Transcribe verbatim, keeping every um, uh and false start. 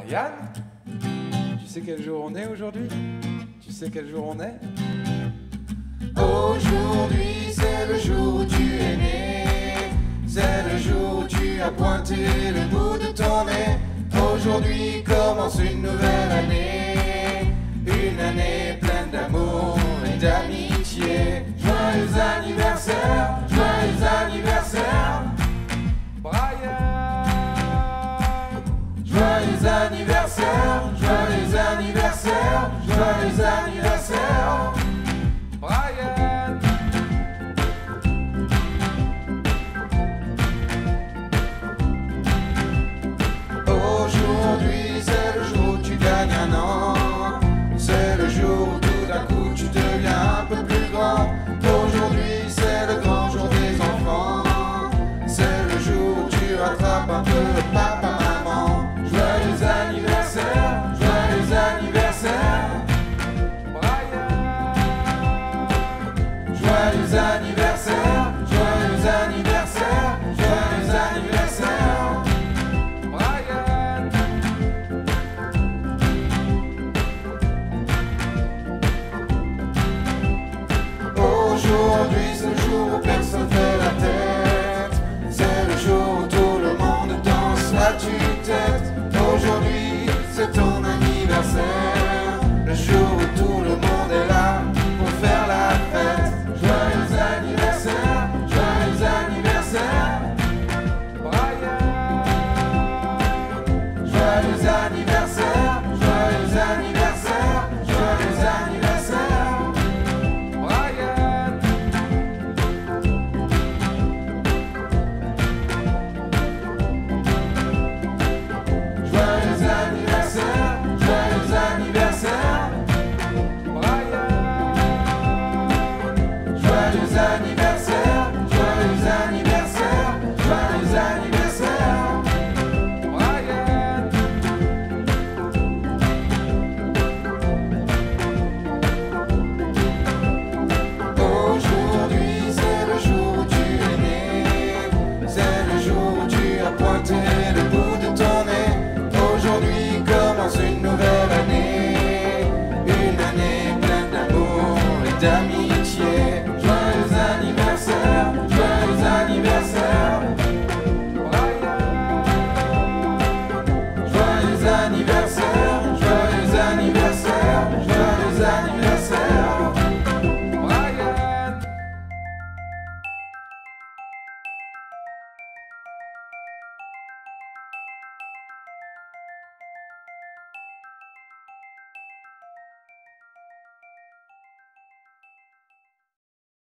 Yann, tu sais quel jour on est aujourd'hui? Tu sais quel jour on est? Aujourd'hui c'est le jour où tu es né. C'est le jour où tu as pointé le bout de ton nez. Aujourd'hui commence une nouvelle année. Une année pleine d'amour et d'amitié. Joyeux anniversaire, joyeux anniversaire Brian! Joyeux anniversaire, joyeux anniversaire, joyeux anniversaire Brian! Aujourd'hui c'est le jour où tu gagnes un an. C'est le jour où tout d'un coup tu deviens un peu plus grand. Aujourd'hui c'est le grand jour des enfants. C'est le jour où tu rattrapes un peu le papa maman. Joyeux anniversaire, joyeux anniversaire Brian! Joyeux anniversaire, joyeux anniversaire, joyeux anniversaire Brian! Aujourd'hui c'est le jour où personne fait la tête. C'est le jour où tout le monde danse la tue-tête. Aujourd'hui c'est ton anniversaire.